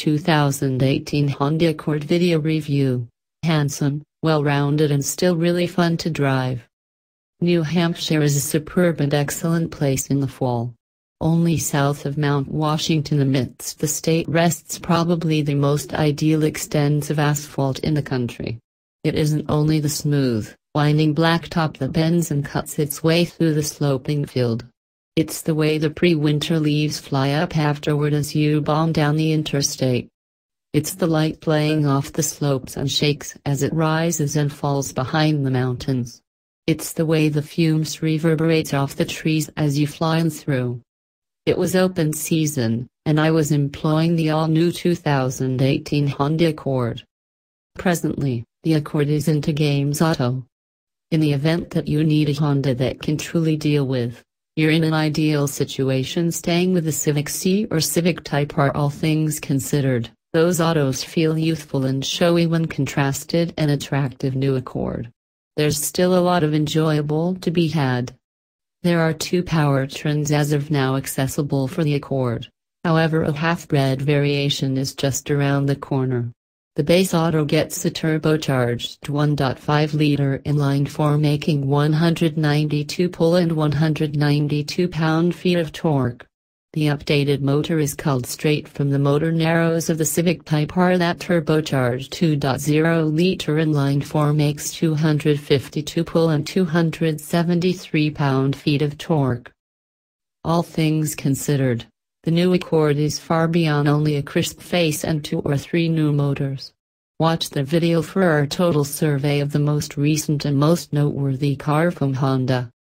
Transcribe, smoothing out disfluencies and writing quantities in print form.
2018 Honda Accord video review. Handsome, well-rounded and still really fun to drive. New Hampshire is a superb and excellent place in the fall. Only south of Mount Washington amidst the state rests probably the most ideal extensive asphalt in the country. It isn't only the smooth, winding blacktop that bends and cuts its way through the sloping field. It's the way the pre-winter leaves fly up afterward as you bomb down the interstate. It's the light playing off the slopes and shakes as it rises and falls behind the mountains. It's the way the fumes reverberates off the trees as you fly through. It was open season, and I was employing the all-new 2018 Honda Accord. Presently, the Accord is into Games Auto. In the event that you need a Honda that can truly deal with, you're in an ideal situation staying with the Civic Si or Civic Type R. All things considered, those autos feel youthful and showy when contrasted an attractive new Accord. There's still a lot of enjoyable to be had. There are two powertrains as of now accessible for the Accord, however a half-bred variation is just around the corner. The base auto gets a turbocharged 1.5-liter inline-four making 192 pull and 192 pound-feet of torque. The updated motor is culled straight from the motor narrows of the Civic Type R. That turbocharged 2.0-liter inline-four makes 252 pull and 273 pound-feet of torque. All things considered, the new Accord is far beyond only a crisp face and 2 or 3 new motors. Watch the video for our total survey of the most recent and most noteworthy car from Honda.